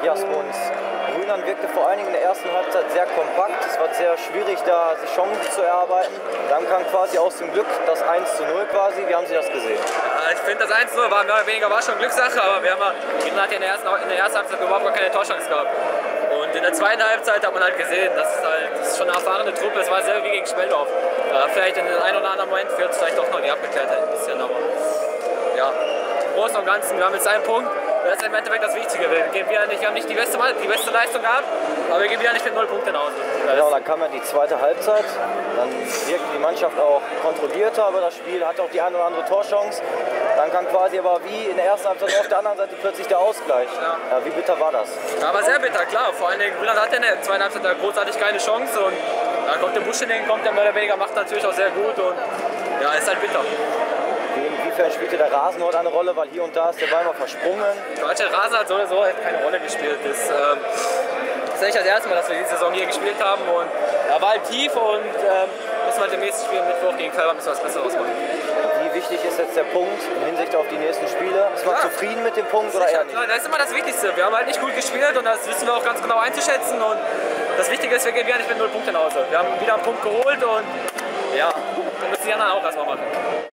Jasmons Grünland wirkte vor allen Dingen in der ersten Halbzeit sehr kompakt. Es war sehr schwierig, da sich Chancen zu erarbeiten. Dann kam quasi aus dem Glück das 1:0 quasi. Wie haben Sie das gesehen? Ja, ich finde, das 1:0 war mehr oder weniger schon Glückssache, aber Grünland hat ja in der ersten Halbzeit überhaupt gar keine Torchance gehabt. Und in der zweiten Halbzeit hat man halt gesehen, das ist schon eine erfahrene Truppe. Es war selber wie gegen Speldorf. Vielleicht in den einen oder anderen Moment fehlt es vielleicht doch noch die Abgeklärtheit ein bisschen, aber ja, im Großen und Ganzen, wir haben jetzt einen Punkt. Das ist im Endeffekt das Wichtige. Wir haben nicht die beste Leistung gehabt, aber wir gehen wieder nicht mit 0 Punkten nach Hause. Genau, dann kam ja die zweite Halbzeit. Dann wirkte die Mannschaft auch kontrollierter über das Spiel, hatte auch die eine oder andere Torchance. Dann kam quasi aber wie in der ersten Halbzeit auf der anderen Seite plötzlich der Ausgleich. Ja, wie bitter war das? Ja, aber sehr bitter, klar. Vor allem Grünland hatte in der zweiten Halbzeit großartig keine Chance. Und da kommt der Buschending, kommt der mehr oder weniger, macht natürlich auch sehr gut. Und ja, ist halt bitter. Inwiefern spielte der Rasen heute eine Rolle, weil hier und da ist der Ball mal versprungen? Der Rasen hat sowieso keine Rolle gespielt. Das ist nicht das erste Mal, dass wir diese Saison hier gespielt haben. Und er war halt tief und müssen wir halt im nächsten Spiel Mittwoch gegen Felber was Besseres machen. Wie wichtig ist jetzt der Punkt in Hinsicht auf die nächsten Spiele? Ist man zufrieden mit dem Punkt oder eher nicht? Klar, das ist immer das Wichtigste. Wir haben halt nicht gut gespielt und das wissen wir auch ganz genau einzuschätzen. Und das Wichtige ist, wir gehen wieder nicht mit 0 Punkten nach Hause. Wir haben wieder einen Punkt geholt und ja, wir müssen die anderen auch erstmal machen.